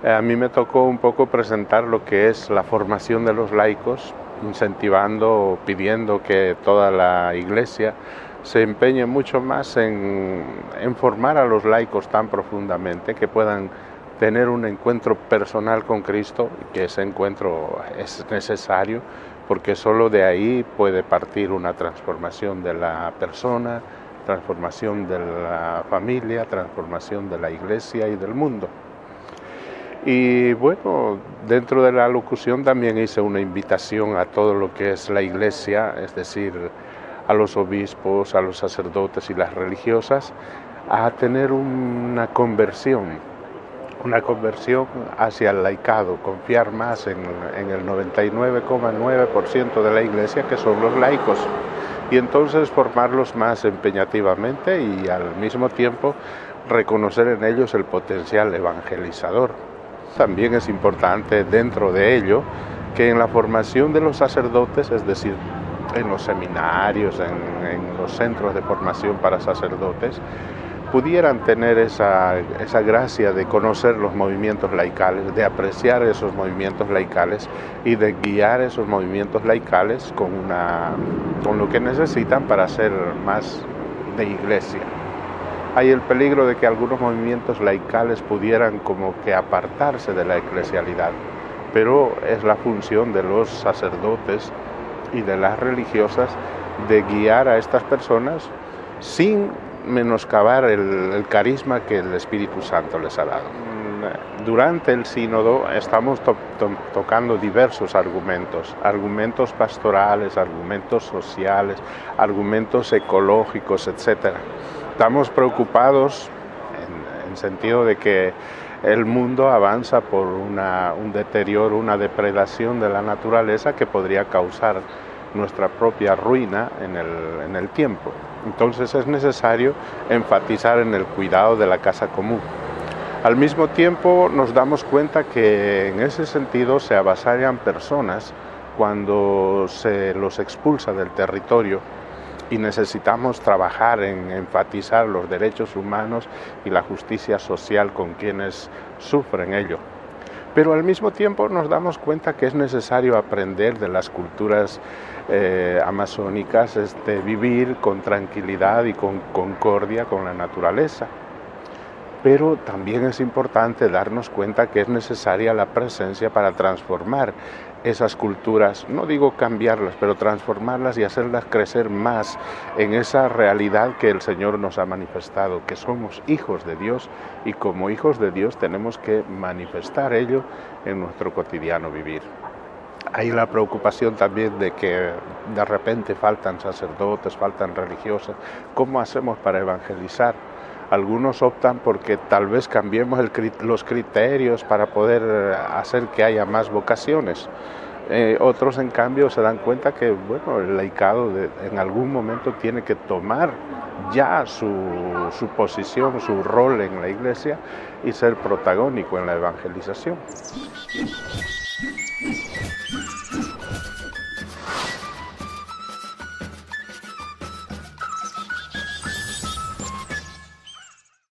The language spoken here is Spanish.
A mí me tocó un poco presentar lo que es la formación de los laicos, incentivando, pidiendo que toda la Iglesia se empeñe mucho más en formar a los laicos tan profundamente que puedan tener un encuentro personal con Cristo, y que ese encuentro es necesario porque solo de ahí puede partir una transformación de la persona, transformación de la familia, transformación de la Iglesia y del mundo. Y bueno, dentro de la locución también hice una invitación a todo lo que es la Iglesia, es decir, a los obispos, a los sacerdotes y las religiosas, a tener una conversión hacia el laicado, confiar más en el 99,9% de la Iglesia, que son los laicos, y entonces formarlos más empeñativamente y al mismo tiempo reconocer en ellos el potencial evangelizador. También es importante dentro de ello que en la formación de los sacerdotes, es decir, en los seminarios, en los centros de formación para sacerdotes, pudieran tener esa gracia de conocer los movimientos laicales, de apreciar esos movimientos laicales y de guiar esos movimientos laicales con lo que necesitan para ser más de Iglesia. Hay el peligro de que algunos movimientos laicales pudieran como que apartarse de la eclesialidad, pero es la función de los sacerdotes y de las religiosas de guiar a estas personas sin menoscabar el carisma que el Espíritu Santo les ha dado. Durante el sínodo estamos tocando diversos argumentos pastorales, argumentos sociales, argumentos ecológicos, etc. Estamos preocupados en sentido de que el mundo avanza por un deterioro, una depredación de la naturaleza que podría causar nuestra propia ruina en el tiempo. Entonces es necesario enfatizar en el cuidado de la casa común. Al mismo tiempo nos damos cuenta que en ese sentido se avasallan personas cuando se los expulsa del territorio, y necesitamos trabajar en enfatizar los derechos humanos y la justicia social con quienes sufren ello. Pero al mismo tiempo nos damos cuenta que es necesario aprender de las culturas amazónicas, vivir con tranquilidad y con concordia con la naturaleza. Pero también es importante darnos cuenta que es necesaria la presencia para transformar esas culturas, no digo cambiarlas, pero transformarlas y hacerlas crecer más en esa realidad que el Señor nos ha manifestado, que somos hijos de Dios, y como hijos de Dios tenemos que manifestar ello en nuestro cotidiano vivir. Hay la preocupación también de que de repente faltan sacerdotes, faltan religiosas. ¿Cómo hacemos para evangelizar? Algunos optan porque tal vez cambiemos los criterios para poder hacer que haya más vocaciones. Otros, en cambio, se dan cuenta que el laicado en algún momento tiene que tomar ya su posición, su rol en la Iglesia y ser protagónico en la evangelización.